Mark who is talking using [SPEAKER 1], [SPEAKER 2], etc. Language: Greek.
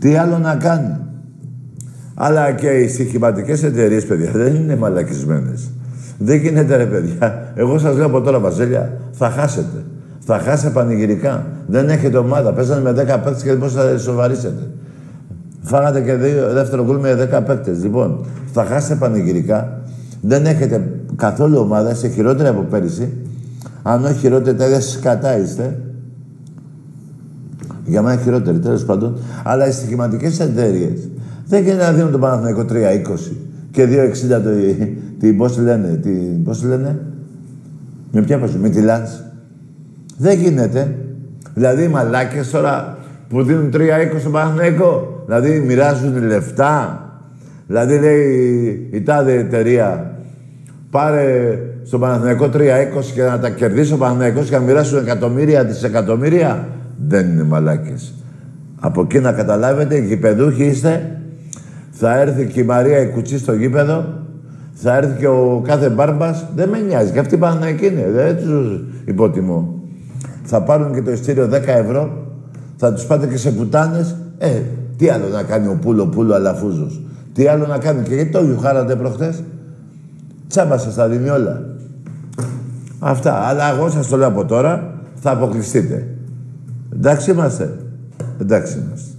[SPEAKER 1] Τι άλλο να κάνει. Αλλά και οι στοιχηματικές εταιρείες, παιδιά, δεν είναι μαλακισμένες. Δεν γίνεται, ρε παιδιά. Εγώ σας λέω από τώρα, Βαζέλια, θα χάσετε. Θα χάσετε πανηγυρικά. Δεν έχετε ομάδα. Παίζανε με 10 παίκτες και πώς θα σοβαρίσετε. Φάγατε και δεύτερο γκολ με 10 παίκτες. Λοιπόν, θα χάσετε πανηγυρικά. Δεν έχετε καθόλου ομάδα. Είστε χειρότεροι από πέρυσι. Αν όχι χειρότεροι, τα ίδια σκατά είστε. Για μένα χειρότεροι, τέλος πάντων. Αλλά οι στοιχηματικές εταιρείες δεν γίνεται να δίνουν τον Παναθηναϊκό 3-20 και 2-60 πώς τη λένε, με ποια πάση, με τη Λάνς. Δεν γίνεται. Δηλαδή οι μαλάκες τώρα που δίνουν 3-20 στον Παναθηναϊκό, δηλαδή μοιράζουν λεφτά. Δηλαδή λέει η τάδε εταιρεία, πάρε στον Παναθηναϊκό 3-20 και να τα κερδίσει ο Παναθηναϊκός και να μοιράσουν εκατομμύρια δισεκατομμύρια. Δεν είναι μαλάκες. Από εκεί να καταλάβετε, οι γηπεδούχοι είστε. Θα έρθει και η Μαρία η Κουτσή στο γήπεδο. Θα έρθει και ο κάθε μπάρμπας. Δεν με νοιάζει. Και αυτοί οι Παναθηναϊκοί είναι. Δεν τους υποτιμώ. Θα πάρουν και το ειστήριο 10 ευρώ. Θα τους πάτε και σε πουτάνες. Τι άλλο να κάνει ο Πούλο Αλαφούζος. Τι άλλο να κάνει. Και γιατί το γιουχάρατε προχτές. Τσάμπα σας τα δίνει όλα. Αυτά. Αλλά εγώ σας το λέω από τώρα. Θα αποκλειστείτε. Εντάξει είμαστε. Εντάξει είμαστε.